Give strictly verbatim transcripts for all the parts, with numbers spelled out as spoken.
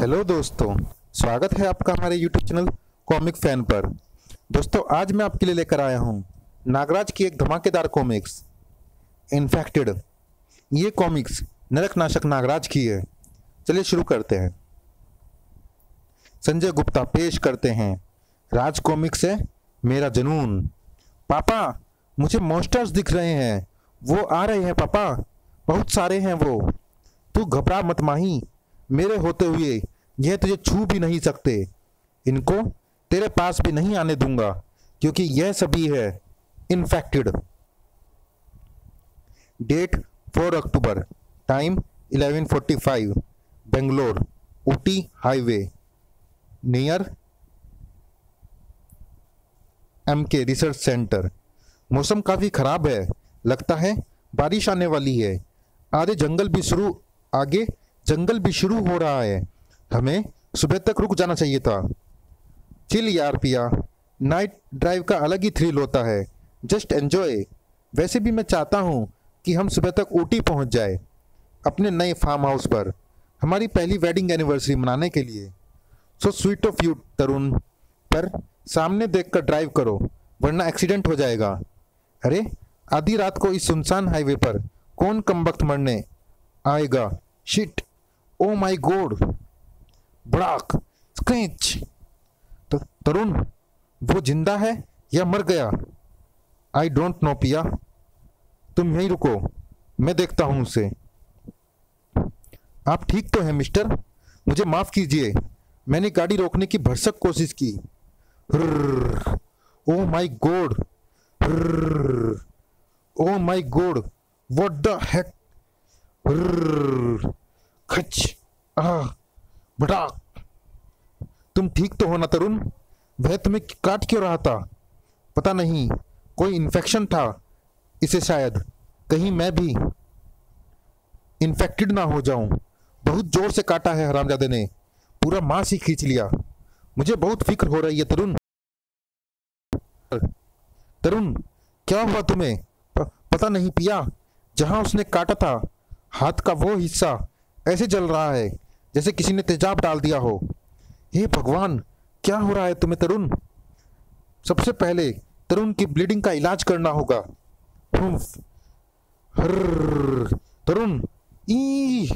Hello दोस्तों, स्वागत है आपका हमारे यूट्यूब चैनल कॉमिक फैन पर। दोस्तों, आज मैं आपके लिए लेकर आया हूं नागराज की एक धमाकेदार कॉमिक्स इन्फेक्टेड। ये कॉमिक्स नरकनाशक नागराज की है। चलिए शुरू करते हैं। संजय गुप्ता पेश करते हैं राज कॉमिक्स से मेरा जुनून। पापा, मुझे मॉन्स्टर्स दिख रहे हैं। वो आ रहे हैं पापा, बहुत सारे हैं वो। तू घबरा मत माही, मेरे होते हुए यह तुझे छू भी नहीं सकते। इनको तेरे पास भी नहीं आने दूंगा, क्योंकि यह सभी है infected. Date four October, time eleven forty five, Bangalore Ooty highway near MK research centre. मौसम काफ़ी ख़राब है, लगता है बारिश आने वाली है। आधे जंगल भी शुरू आगे जंगल भी शुरू हो रहा है। हमें सुबह तक रुक जाना चाहिए था। चिल यार पिया, नाइट ड्राइव का अलग ही थ्रिल होता है। Just enjoy. वैसे भी मैं चाहता हूँ कि हम सुबह तक ऊटी पहुँच जाए, अपने नए फार्म हाउस पर हमारी पहली वेडिंग एनिवर्सरी मनाने के लिए। So sweet of you Tarun, पर सामने देखकर ड्राइव करो वरना एक्सीडेंट हो जाएगा। अरे, आधी रात को इस सुनसान हाईवे पर कौन कमबख्त मरने आएगा। शिट, ओ माय गॉड, ब्राक स्क्रैच। तो तरुण, वो जिंदा है या मर गया? आई डोंट नो पिया, तुम यहीं रुको, मैं देखता हूं उसे। आप ठीक तो हैं मिस्टर? मुझे माफ कीजिए, मैंने गाड़ी रोकने की भरसक कोशिश की। Oh my God, oh my God, what the heck. खच, आह, भड़ाक। तुम ठीक तो हो ना तरुण? वह तुम्हें काट क्यों रहा था? पता नहीं, कोई इन्फेक्शन था इसे शायद। कहीं मैं भी इन्फेक्टेड ना हो जाऊं। बहुत जोर से काटा है हरामजादे ने, पूरा मांस ही खींच लिया। मुझे बहुत फिक्र हो रही है तरुण। तरुण, क्या हुआ तुम्हें? प, पता नहीं पिया, जहां उसने काटा था हाथ का वो हिस्सा ऐसे जल रहा है जैसे किसी ने तेजाब डाल दिया हो। हे भगवान, क्या हो रहा है तुम्हें तरुण? सबसे पहले तरुण की ब्लीडिंग का इलाज करना होगा। तरुण, ई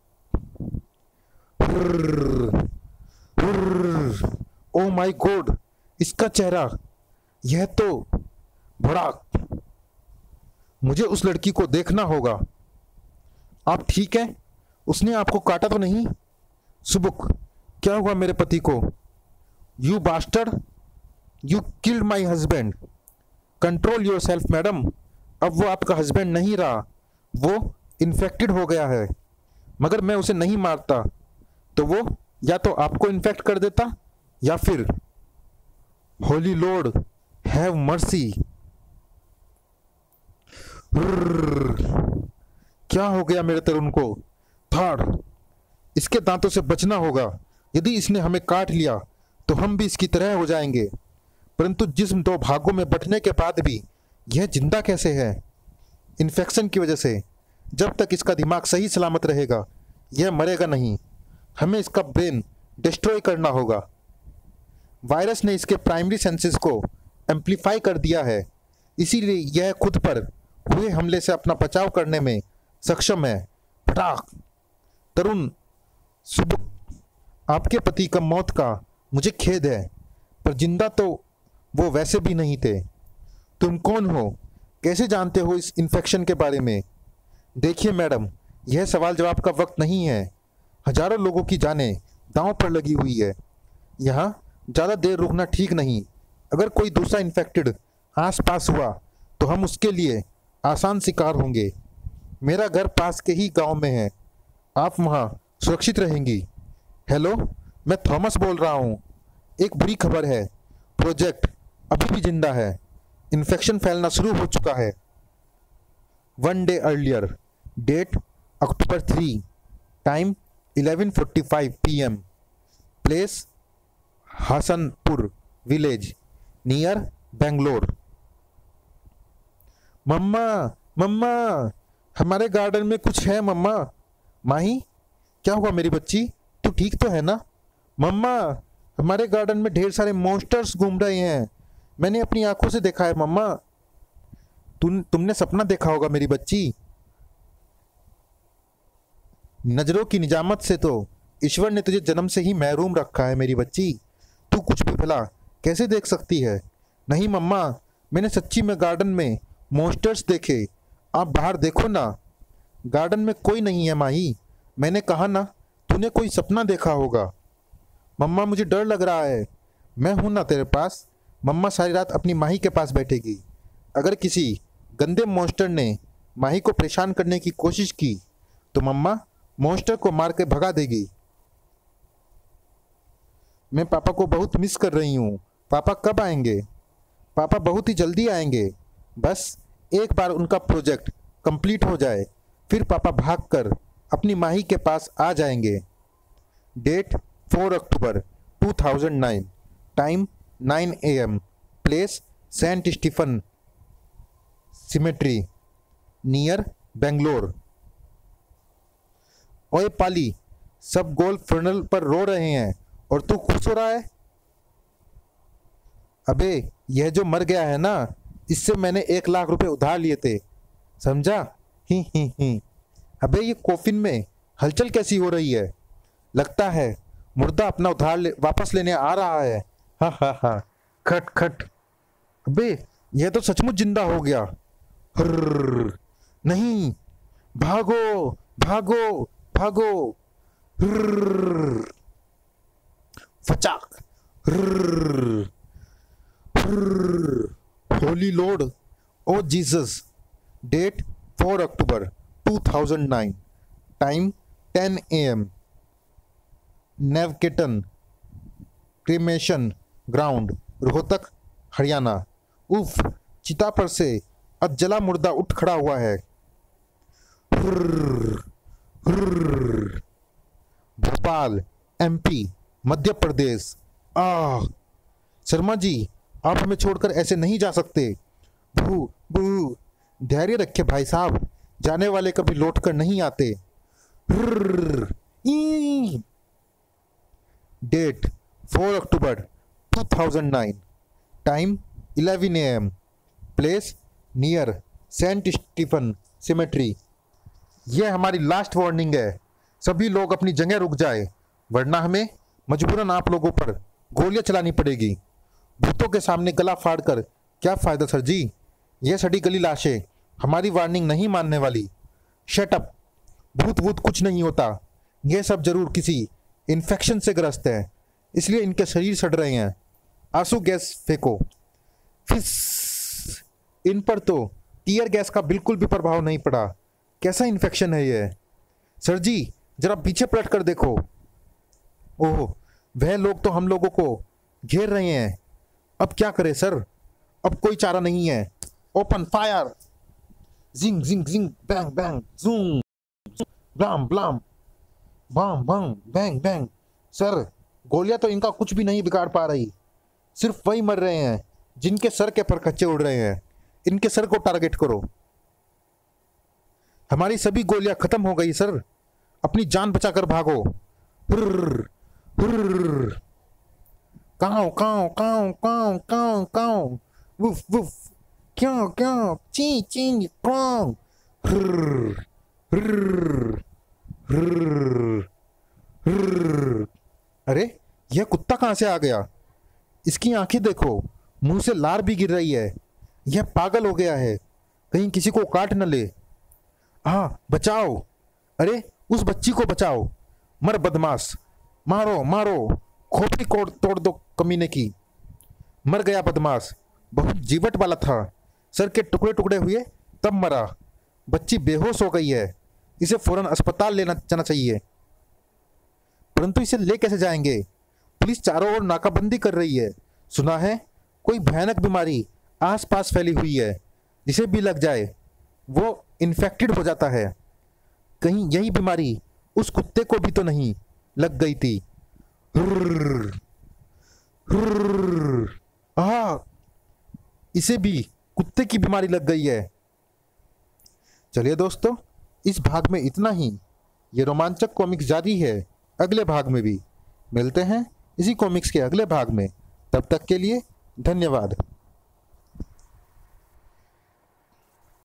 ओ माय गॉड, इसका चेहरा, यह तो भड़ाक। मुझे उस लड़की को देखना होगा। आप ठीक हैं? उसने आपको काटा तो नहीं? सुबुक, क्या हुआ मेरे पति को? You bastard, you killed my husband. Control yourself madam. अब वो आपका हस्बैंड नहीं रहा, वो इन्फेक्टेड हो गया है। मगर मैं उसे नहीं मारता तो वो या तो आपको इन्फेक्ट कर देता या फिर होली लॉर्ड हैव मर्सी। क्या हो गया मेरे तरुण को? थाड़, इसके दांतों से बचना होगा। यदि इसने हमें काट लिया तो हम भी इसकी तरह हो जाएंगे। परंतु जिस्म दो भागों में बंटने के बाद भी यह जिंदा कैसे है? इन्फेक्शन की वजह से। जब तक इसका दिमाग सही सलामत रहेगा यह मरेगा नहीं। हमें इसका ब्रेन डिस्ट्रॉय करना होगा। वायरस ने इसके प्राइमरी सेंसेस को एम्प्लीफाई कर दिया है, इसीलिए यह खुद पर हुए हमले से अपना बचाव करने में सक्षम है। फटाक। तरुण, सुबह आपके पति का मौत का मुझे खेद है, पर जिंदा तो वो वैसे भी नहीं थे। तुम कौन हो? कैसे जानते हो इस इन्फेक्शन के बारे में? देखिए मैडम, यह सवाल जवाब का वक्त नहीं है। हजारों लोगों की जानें दांव पर लगी हुई है। यहाँ ज़्यादा देर रुकना ठीक नहीं। अगर कोई दूसरा इन्फेक्टेड आस पास हुआ तो हम उसके लिए आसान शिकार होंगे। मेरा घर पास के ही गांव में है, आप वहाँ सुरक्षित रहेंगी। हेलो, मैं थॉमस बोल रहा हूँ। एक बुरी खबर है, प्रोजेक्ट अभी भी जिंदा है। इन्फेक्शन फैलना शुरू हो चुका है। One day earlier, date October three, time eleven forty five P M, place Hasanpur village near Bangalore. मम्मा, मम्मा, हमारे गार्डन में कुछ है मम्मा। माही, क्या हुआ मेरी बच्ची? तू ठीक तो है ना? मम्मा, हमारे गार्डन में ढेर सारे मॉन्स्टर्स घूम रहे हैं। मैंने अपनी आंखों से देखा है मम्मा। तुम तुमने सपना देखा होगा मेरी बच्ची। नजरों की निजामत से तो ईश्वर ने तुझे जन्म से ही महरूम रखा है मेरी बच्ची। तू कुछ भी भला कैसे देख सकती है? नहीं मम्मा, मैंने सच्ची में गार्डन में मॉन्स्टर्स देखे। आप बाहर देखो ना, गार्डन में कोई नहीं है माही। मैंने कहा ना, तूने कोई सपना देखा होगा। मम्मा, मुझे डर लग रहा है। मैं हूं ना तेरे पास। मम्मा सारी रात अपनी माही के पास बैठेगी। अगर किसी गंदे मॉन्स्टर ने माही को परेशान करने की कोशिश की तो मम्मा मॉन्स्टर को मार के भगा देगी। मैं पापा को बहुत मिस कर रही हूँ। पापा कब आएंगे? पापा बहुत ही जल्दी आएंगे। बस एक बार उनका प्रोजेक्ट कंप्लीट हो जाए, फिर पापा भागकर अपनी माही के पास आ जाएंगे। Date four October two thousand nine, time nine A M, place Saint Stephen cemetery near Bangalore. ओए पाली, सब गोल्फ फनल पर रो रहे हैं और तू खुश हो रहा है? अबे, यह जो मर गया है ना, इससे मैंने एक लाख रुपए उधार लिए थे, समझा? ही ही ही। अबे, ये कोफिन में हलचल कैसी हो रही है? लगता है मुर्दा अपना उधार ले, वापस लेने आ रहा है। हा हा हा। खट खट। अबे, यह तो सचमुच जिंदा हो गया। हर्र, नहीं, भागो भागो भागो। हर्र, फचाक। हर्र, हर्र। Holy Lord, oh Jesus. Date four October two thousand nine, time ten A M, नेवकेटन क्रीमेशन ग्राउंड, रोहतक, हरियाणा। उफ, चिता पर से अधजला मुर्दा उठ खड़ा हुआ है। हुर्र, हुर्र। भोपाल, एमपी, मध्य प्रदेश। आह, शर्मा जी, आप हमें छोड़कर ऐसे नहीं जा सकते। बू बू। धैर्य रखे भाई साहब, जाने वाले कभी लौटकर नहीं आते। हुर्र, ई। Date four October two thousand nine, time eleven A M, place near Saint Stephen cemetery. यह हमारी लास्ट वार्निंग है। सभी लोग अपनी जगह रुक जाए, वरना हमें मजबूरन आप लोगों पर गोलियां चलानी पड़ेगी। भूतों के सामने गला फाड़कर क्या फ़ायदा सर जी? यह सड़ी गली लाशें हमारी वार्निंग नहीं मानने वाली। Shut up. भूत वूत कुछ नहीं होता। यह सब जरूर किसी इन्फेक्शन से ग्रस्त है, इसलिए इनके शरीर सड़ रहे हैं। आंसू गैस फेंको। फिस। इन पर तो टीयर गैस का बिल्कुल भी प्रभाव नहीं पड़ा। कैसा इन्फेक्शन है यह? सर जी, जरा पीछे पलट कर देखो। ओह, वह लोग तो हम लोगों को घेर रहे हैं। अब क्या करें सर? अब कोई चारा नहीं है। Open fire. जिंग जिंग जिंग, बैंग बैंग, जूम, ब्लाम ब्लाम, बाम बाम, बैंग बैंग। सर, गोलियां तो इनका कुछ भी नहीं बिगाड़ पा रही। सिर्फ वही मर रहे हैं जिनके सर के पर खच्चे उड़ रहे हैं। इनके सर को टारगेट करो। हमारी सभी गोलियां खत्म हो गई सर। अपनी जान बचाकर भागो। हुर्र, हुर्र। काऊ काऊ काऊ काऊ काऊ काऊ, वुफ वुफ, क्यों क्यों, ची ची क्रोंग। हुर्र, हुर्र, हुर्र, हुर्र। अरे, यह कुत्ता कहाँ से आ गया? इसकी आंखें देखो, मुंह से लार भी गिर रही है। यह पागल हो गया है, कहीं किसी को काट न ले। हाँ, बचाओ। अरे, उस बच्ची को बचाओ। मर बदमाश, मारो मारो, खोपड़ी कोड़ तोड़ दो कमीने की। मर गया बदमाश, बहुत जीवट वाला था। सर के टुकड़े टुकड़े हुए तब मरा। बच्ची बेहोश हो गई है, इसे फौरन अस्पताल लेना जाना चाहिए। परंतु इसे ले कैसे जाएंगे? पुलिस चारों ओर नाकाबंदी कर रही है। सुना है कोई भयानक बीमारी आसपास फैली हुई है, जिसे भी लग जाए वो इन्फेक्टेड हो जाता है। कहीं यही बीमारी उस कुत्ते को भी तो नहीं लग गई थी? हुर्र, हुर्र। आह, इसे भी कुत्ते की बीमारी लग गई है। चलिए दोस्तों, इस भाग में इतना ही। ये रोमांचक कॉमिक्स जारी है अगले भाग में भी। मिलते हैं इसी कॉमिक्स के अगले भाग में। तब तक के लिए धन्यवाद।